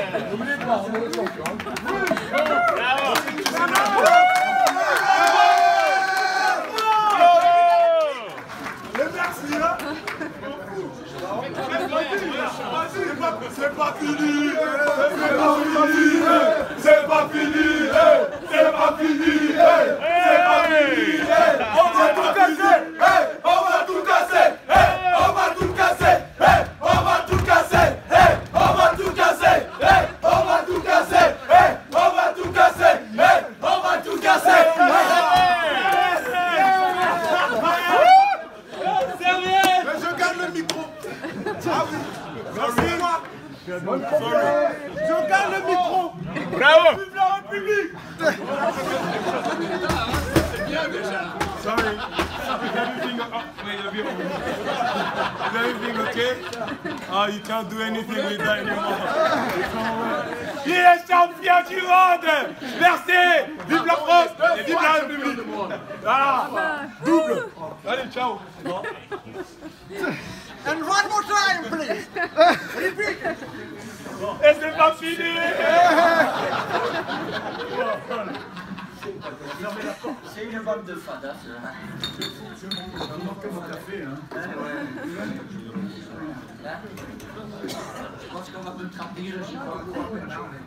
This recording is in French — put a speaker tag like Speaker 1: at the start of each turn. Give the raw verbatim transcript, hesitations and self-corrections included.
Speaker 1: N'oubliez pas, on est le champion. Merci, hein. C'est pas fini, c'est pas fini, c'est pas fini, c'est pas fini, c'est pas fini, on va tout casser, on va tout casser, on va tout casser, on va tout casser, on va tout casser, on va tout casser, on va tout casser, on va tout casser. Mais je garde le micro. Ah oui. Merci moi. Je garde le micro.
Speaker 2: Bravo.
Speaker 1: Vive la République. C'est bien déjà. Sorry. Is everything, oh, wait, is everything okay? Oh, you can't do anything with that anymore. Il est champion du monde. Merci. Vive la France et vive la République. Voilà. Double. Allez, ciao.
Speaker 3: And one more time, please. Repeat.
Speaker 1: Et c'est pas fini.
Speaker 4: C'est une bande de fadas.
Speaker 1: Je manque mon café, hein.
Speaker 4: Je pense qu'on va me trapper, je sais pas quoi.